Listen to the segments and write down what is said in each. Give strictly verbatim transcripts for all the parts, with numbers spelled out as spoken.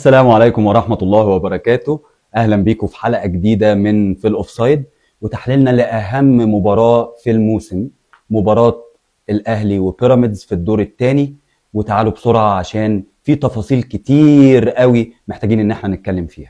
السلام عليكم ورحمة الله وبركاته. أهلا بيكم في حلقة جديدة من في الأوفسايد وتحليلنا لأهم مباراة في الموسم، مباراة الأهلي وبيراميدز في الدور الثاني. وتعالوا بسرعة عشان في تفاصيل كتير قوي محتاجين إن احنا نتكلم فيها.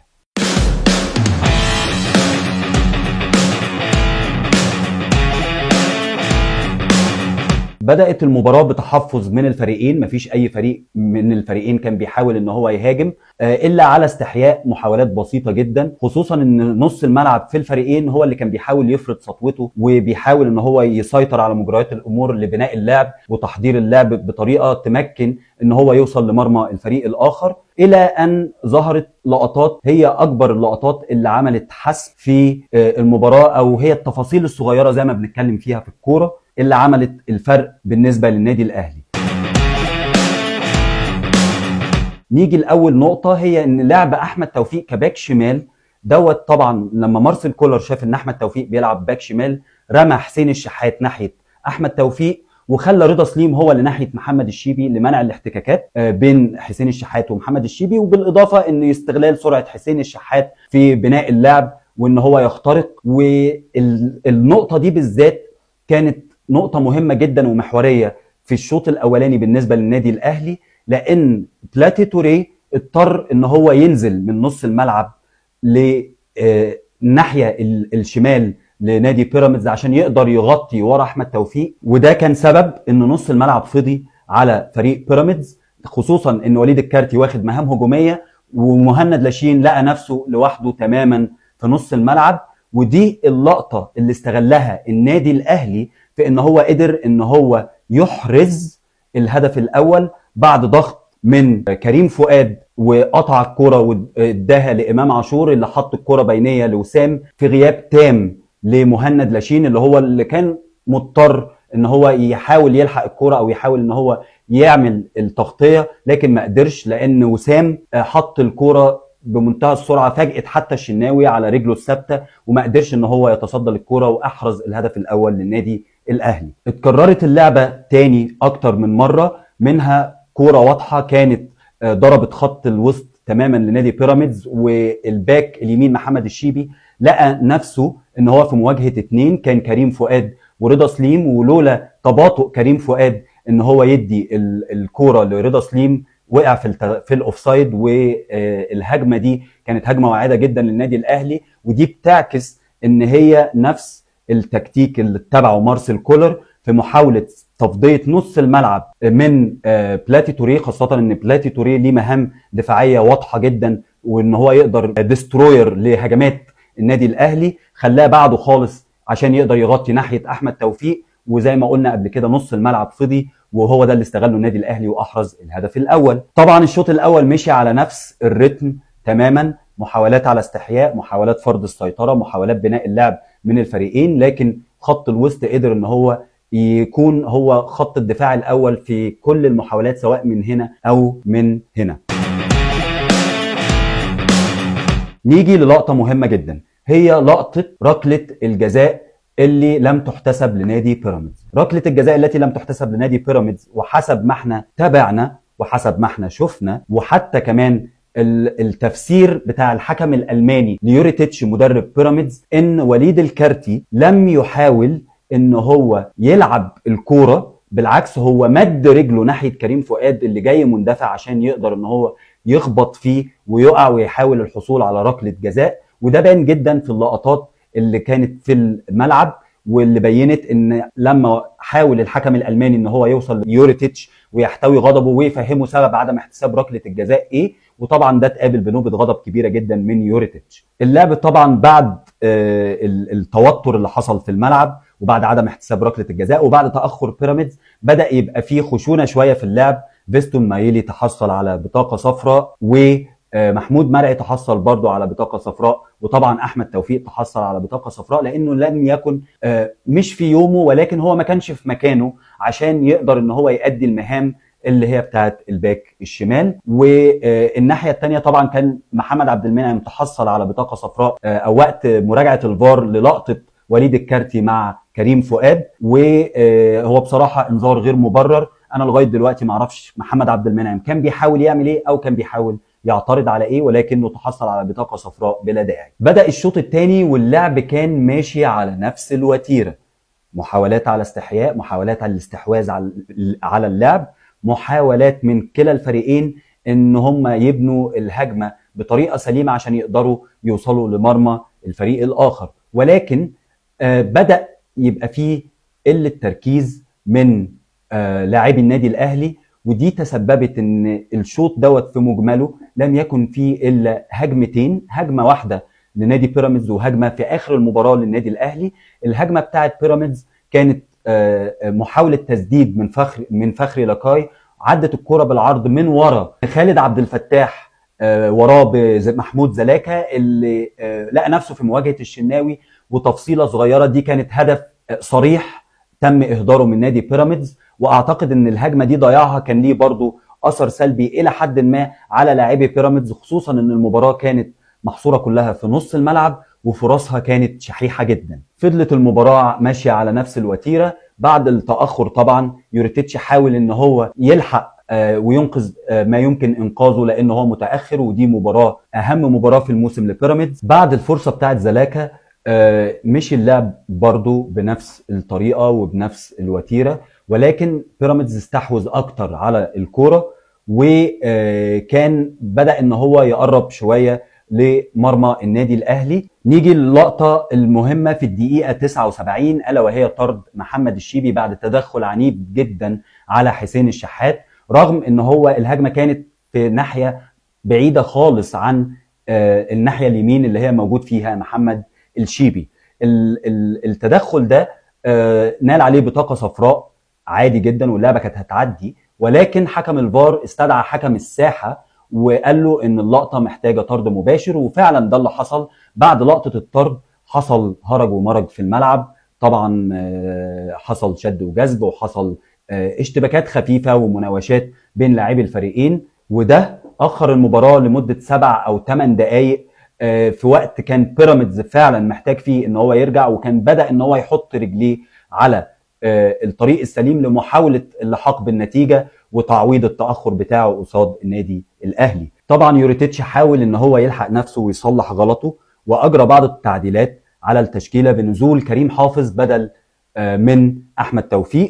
بدأت المباراة بتحفظ من الفريقين، مفيش أي فريق من الفريقين كان بيحاول إن هو يهاجم إلا على استحياء، محاولات بسيطة جدا، خصوصا إن نص الملعب في الفريقين هو اللي كان بيحاول يفرض سطوته وبيحاول إن هو يسيطر على مجريات الأمور لبناء اللعب وتحضير اللعب بطريقة تمكن إن هو يوصل لمرمى الفريق الآخر، إلى أن ظهرت لقطات هي أكبر اللقطات اللي عملت حسم في المباراة، أو هي التفاصيل الصغيرة زي ما بنتكلم فيها في الكورة اللي عملت الفرق بالنسبة للنادي الأهلي. نيجي لأول نقطة، هي إن لعب أحمد توفيق كباك شمال دوت. طبعا لما مارسيل كولر شاف إن أحمد توفيق بيلعب باك شمال، رمى حسين الشحات ناحية أحمد توفيق وخلى رضا سليم هو اللي ناحية محمد الشيبي لمنع الاحتكاكات بين حسين الشحات ومحمد الشيبي، وبالإضافة إن استغلال سرعة حسين الشحات في بناء اللعب وإن هو يخترق. والنقطة دي بالذات كانت نقطة مهمة جدا ومحورية في الشوط الأولاني بالنسبة للنادي الأهلي، لأن بلاتي توريه اضطر إن هو ينزل من نص الملعب للناحية الشمال لنادي بيراميدز عشان يقدر يغطي ورا أحمد توفيق، وده كان سبب إن نص الملعب فضي على فريق بيراميدز، خصوصا إن وليد الكارتي واخد مهام هجومية ومهند لاشين لقى نفسه لوحده تماما في نص الملعب. ودي اللقطة اللي استغلها النادي الأهلي في ان هو قدر ان هو يحرز الهدف الاول بعد ضغط من كريم فؤاد، وقطع الكرة واداها لامام عاشور اللي حط الكرة بينية لوسام في غياب تام لمهند لاشين، اللي هو اللي كان مضطر ان هو يحاول يلحق الكرة او يحاول ان هو يعمل التغطية، لكن ما قدرش لان وسام حط الكرة بمنتهى السرعه، فاجئت حتى الشناوي على رجله الثابته وما قدرش ان هو يتصدى للكره واحرز الهدف الاول للنادي الاهلي. اتكررت اللعبه تاني اكتر من مره، منها كوره واضحه كانت ضربت خط الوسط تماما لنادي بيراميدز، والباك اليمين محمد الشيبي لقى نفسه ان هو في مواجهه اتنين، كان كريم فؤاد ورضا سليم، ولولا تباطؤ كريم فؤاد ان هو يدي الكوره لرضا سليم وقع في في الاوفسايد. والهجمه دي كانت هجمه واعده جدا للنادي الاهلي، ودي بتعكس ان هي نفس التكتيك اللي اتبعه مارسيل كولر في محاوله تفضيه نص الملعب من بلاتي توريه، خاصه ان بلاتي توريه ليه مهام دفاعيه واضحه جدا وان هو يقدر ديستروير لهجمات النادي الاهلي، خلاه بعده خالص عشان يقدر يغطي ناحيه احمد توفيق. وزي ما قلنا قبل كده نص الملعب فضي، وهو ده اللي استغله النادي الاهلي واحرز الهدف الاول. طبعا الشوط الاول مشي على نفس الريتم تماما، محاولات على استحياء، محاولات فرض السيطره، محاولات بناء اللعب من الفريقين، لكن خط الوسط قدر ان هو يكون هو خط الدفاع الاول في كل المحاولات سواء من هنا او من هنا. نيجي للقطه مهمه جدا، هي لقطه ركله الجزاء اللي لم تحتسب لنادي بيراميدز. ركله الجزاء التي لم تحتسب لنادي بيراميدز، وحسب ما احنا تابعنا وحسب ما احنا شفنا، وحتى كمان التفسير بتاع الحكم الالماني ليوريتيتش مدرب بيراميدز، ان وليد الكارتي لم يحاول ان هو يلعب الكوره، بالعكس هو مد رجله ناحيه كريم فؤاد اللي جاي مندفع عشان يقدر ان هو يخبط فيه ويقع ويحاول الحصول على ركله جزاء. وده بان جدا في اللقطات اللي كانت في الملعب، واللي بينت ان لما حاول الحكم الالماني ان هو يوصل ليوريتيتش ويحتوي غضبه ويفهمه سبب عدم احتساب ركله الجزاء ايه، وطبعا ده اتقابل بنوبه غضب كبيره جدا من يوريتيتش. اللعب طبعا بعد التوتر اللي حصل في الملعب وبعد عدم احتساب ركله الجزاء وبعد تاخر بيراميدز، بدا يبقى فيه خشونه شويه في اللعب. فيستون مايلي تحصل على بطاقه صفراء، و محمود مرعي تحصل برضو على بطاقة صفراء، وطبعا أحمد توفيق تحصل على بطاقة صفراء، لأنه لم يكن مش في يومه، ولكن هو ما كانش في مكانه عشان يقدر ان هو يؤدي المهام اللي هي بتاعت الباك الشمال. والناحيه الثانيه طبعا كان محمد عبد المنعم تحصل على بطاقه صفراء او وقت مراجعه الفار للقطه وليد الكارتي مع كريم فؤاد، وهو بصراحه انذار غير مبرر. انا لغايه دلوقتي ما اعرفش محمد عبد المنعم كان بيحاول يعمل ايه او كان بيحاول يعترض على ايه، ولكنه تحصل على بطاقه صفراء بلا داعي. بدا الشوط الثاني واللعب كان ماشي على نفس الوتيره، محاولات على استحياء، محاولات على الاستحواذ على اللعب، محاولات من كلا الفريقين ان هم يبنوا الهجمه بطريقه سليمه عشان يقدروا يوصلوا لمرمى الفريق الاخر. ولكن آه بدا يبقى فيه قله تركيز من آه لاعبي النادي الاهلي، ودي تسببت ان الشوط دوت في مجمله لم يكن فيه الا هجمتين، هجمه واحده لنادي بيراميدز وهجمه في اخر المباراه للنادي الاهلي. الهجمه بتاعت بيراميدز كانت محاوله تسديد من فخر من فخري لقاي، عدت الكره بالعرض من ورا خالد عبد الفتاح وراه محمود زلاكه اللي لقى نفسه في مواجهه الشناوي، وتفصيله صغيره دي كانت هدف صريح تم اهداره من نادي بيراميدز. واعتقد ان الهجمه دي ضياعها كان ليه برضو اثر سلبي الى حد ما على لاعبي بيراميدز، خصوصا ان المباراه كانت محصوره كلها في نص الملعب وفرصها كانت شحيحه جدا. فضلت المباراه ماشيه على نفس الوتيره. بعد التاخر طبعا يوريتيتش حاول ان هو يلحق وينقذ ما يمكن انقاذه لانه هو متاخر، ودي مباراه اهم مباراه في الموسم لبيراميدز. بعد الفرصه بتاعت زلاكا مشي اللعب برضو بنفس الطريقه وبنفس الوتيره، ولكن بيراميدز استحوذ اكتر على الكوره وكان بدا ان هو يقرب شويه لمرمى النادي الاهلي. نيجي للقطه المهمه في الدقيقه تسعة وسبعين الا وهي طرد محمد الشيبي بعد تدخل عنيف جدا على حسين الشحات، رغم ان هو الهجمه كانت في ناحيه بعيده خالص عن الناحيه اليمين اللي هي موجود فيها محمد الشيبي. التدخل ده نال عليه بطاقه صفراء عادي جدا واللعبه كانت هتعدي، ولكن حكم الفار استدعى حكم الساحه وقال له ان اللقطه محتاجه طرد مباشر، وفعلا ده اللي حصل. بعد لقطه الطرد حصل هرج ومرج في الملعب، طبعا حصل شد وجذب وحصل اشتباكات خفيفه ومناوشات بين لاعبي الفريقين، وده اخر المباراه لمده سبع او ثمان دقائق في وقت كان بيراميدز فعلا محتاج فيه ان هو يرجع، وكان بدا ان هو يحط رجليه على الطريق السليم لمحاوله اللحاق بالنتيجه وتعويض التاخر بتاعه قصاد النادي الاهلي. طبعا يوريتيتش حاول ان هو يلحق نفسه ويصلح غلطه، واجرى بعض التعديلات على التشكيله بنزول كريم حافظ بدل من احمد توفيق،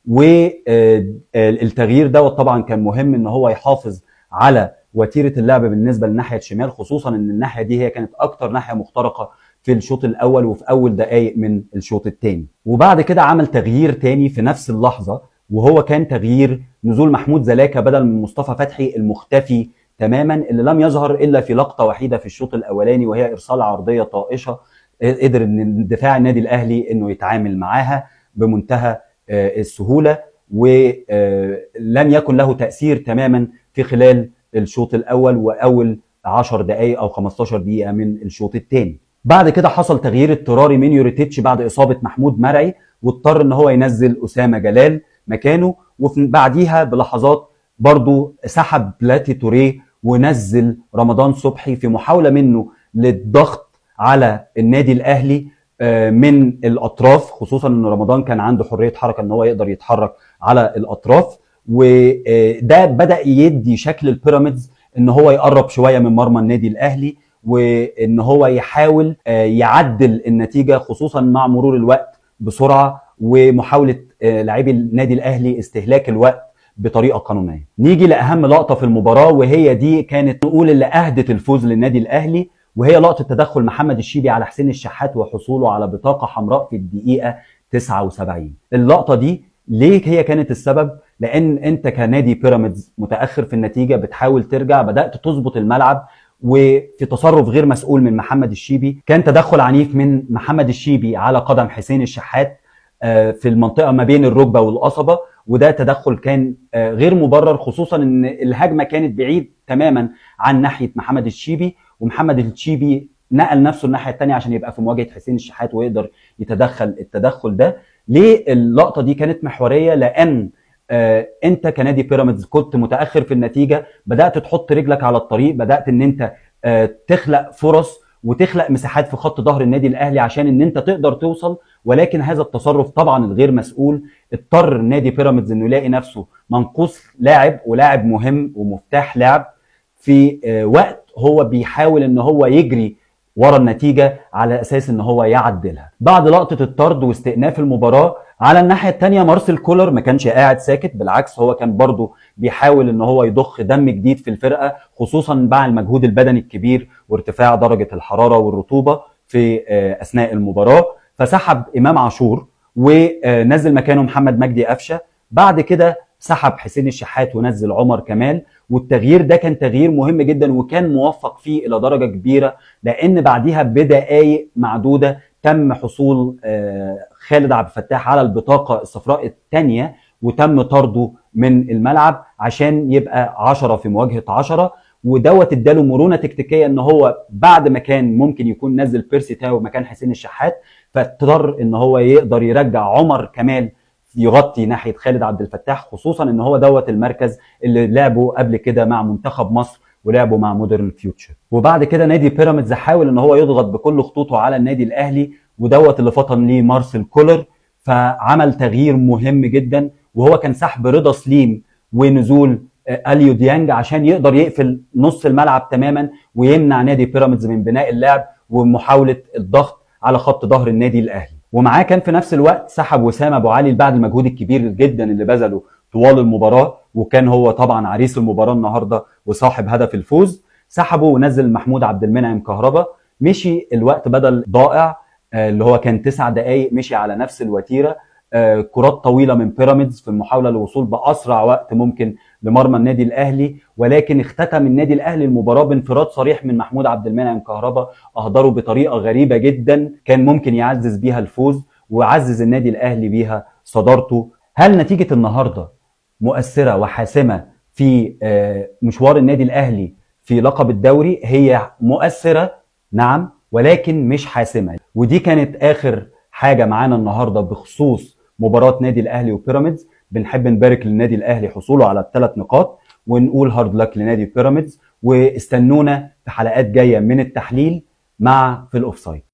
والتغيير دوت طبعا كان مهم ان هو يحافظ على وتيره اللعب بالنسبه للناحيه الشمال، خصوصا ان الناحيه دي هي كانت اكتر ناحيه مخترقه في الشوط الاول وفي اول دقائق من الشوط الثاني. وبعد كده عمل تغيير تاني في نفس اللحظه، وهو كان تغيير نزول محمود زلاكا بدل من مصطفى فتحي المختفي تماما اللي لم يظهر الا في لقطه وحيده في الشوط الاولاني، وهي ارسال عرضيه طائشه قدر ان دفاع النادي الاهلي انه يتعامل معاها بمنتهى السهوله، ولم يكن له تاثير تماما في خلال الشوط الاول واول عشر دقائق او خمستاشر دقيقه من الشوط الثاني. بعد كده حصل تغيير اضطراري من يوريتيتش بعد اصابه محمود مرعي، واضطر ان هو ينزل اسامه جلال مكانه، وبعديها بلحظات برضو سحب بلاتي توريه ونزل رمضان صبحي في محاوله منه للضغط على النادي الاهلي من الاطراف، خصوصا ان رمضان كان عنده حريه حركه ان هو يقدر يتحرك على الاطراف، وده بدا يدي شكل البيراميدز ان هو يقرب شويه من مرمى النادي الاهلي، وان هو يحاول يعدل النتيجه خصوصا مع مرور الوقت بسرعه ومحاوله لاعبي النادي الاهلي استهلاك الوقت بطريقه قانونيه. نيجي لاهم لقطه في المباراه، وهي دي كانت نقول اللي اهدت الفوز للنادي الاهلي، وهي لقطه تدخل محمد الشيبي على حسين الشحات وحصوله على بطاقه حمراء في الدقيقه تسعة وسبعين. اللقطه دي ليه هي كانت السبب؟ لان انت كنادي بيراميدز متاخر في النتيجه بتحاول ترجع، بدات تظبط الملعب، وفي تصرف غير مسؤول من محمد الشيبي كان تدخل عنيف من محمد الشيبي على قدم حسين الشحات في المنطقه ما بين الركبه والقصبه، وده تدخل كان غير مبرر، خصوصا ان الهجمه كانت بعيد تماما عن ناحيه محمد الشيبي، ومحمد الشيبي نقل نفسه الناحيه الثانيه عشان يبقى في مواجهه حسين الشحات ويقدر يتدخل التدخل ده. ليه اللقطه دي كانت محوريه؟ لان آه انت كنادي بيراميدز كنت متاخر في النتيجه، بدات تحط رجلك على الطريق، بدات ان انت آه تخلق فرص وتخلق مساحات في خط ظهر النادي الاهلي عشان ان انت تقدر توصل، ولكن هذا التصرف طبعا الغير مسؤول اضطر نادي بيراميدز انه يلاقي نفسه منقوص لاعب ولاعب مهم ومفتاح لعب في وقت هو بيحاول ان هو يجري ورا النتيجه على اساس ان هو يعدلها. بعد لقطه الطرد واستئناف المباراه، على الناحيه الثانيه مارسيل كولر ما كانش قاعد ساكت، بالعكس هو كان برضه بيحاول ان هو يضخ دم جديد في الفرقه، خصوصا مع المجهود البدني الكبير وارتفاع درجه الحراره والرطوبه في اثناء المباراه. فسحب امام عاشور ونزل مكانه محمد مجدي قفشه، بعد كده سحب حسين الشحات ونزل عمر كمال. والتغيير ده كان تغيير مهم جدا وكان موفق فيه الى درجه كبيره، لان بعديها بدقائق معدوده تم حصول خالد عبد الفتاح على البطاقه الصفراء الثانيه وتم طرده من الملعب عشان يبقى عشرة في مواجهه عشرة. ودوت اداله مرونه تكتيكيه ان هو بعد ما كان ممكن يكون نزل بيرسي تاو مكان حسين الشحات، فاضطر ان هو يقدر يرجع عمر كمال يغطي ناحيه خالد عبد الفتاح، خصوصا ان هو دوت المركز اللي لعبه قبل كده مع منتخب مصر ولعبه مع مودرن فيوتشر. وبعد كده نادي بيراميدز حاول ان هو يضغط بكل خطوطه على النادي الاهلي، ودوت اللي فطن ليه مارسيل كولر، فعمل تغيير مهم جدا وهو كان سحب رضا سليم ونزول اليو ديانج عشان يقدر يقفل نص الملعب تماما ويمنع نادي بيراميدز من بناء اللعب ومحاوله الضغط على خط ظهر النادي الاهلي. ومعاه كان في نفس الوقت سحب وسام ابو علي بعد المجهود الكبير جدا اللي بذله طوال المباراه، وكان هو طبعا عريس المباراه النهارده وصاحب هدف الفوز. سحبه ونزل محمود عبد المنعم كهربا. مشي الوقت بدل ضائع اللي هو كان تسع دقائق، مشي على نفس الوتيره. كرات طويله من بيراميدز في المحاوله للوصول باسرع وقت ممكن لمرمى النادي الاهلي، ولكن اختتم النادي الاهلي المباراه بانفراد صريح من محمود عبد المنعم كهربا، اهدره بطريقه غريبه جدا كان ممكن يعزز بيها الفوز وعزز النادي الاهلي بيها صدارته. هل نتيجه النهارده مؤثره وحاسمه في مشوار النادي الاهلي في لقب الدوري؟ هي مؤثره نعم، ولكن مش حاسمه. ودي كانت اخر حاجه معانا النهارده بخصوص مباراه نادي الاهلي وبيراميدز. بنحب نبارك للنادي الاهلي حصوله على الثلاث نقاط، ونقول هارد لك لنادي بيراميدز، واستنونا في حلقات جايه من التحليل مع في الاوفسايد.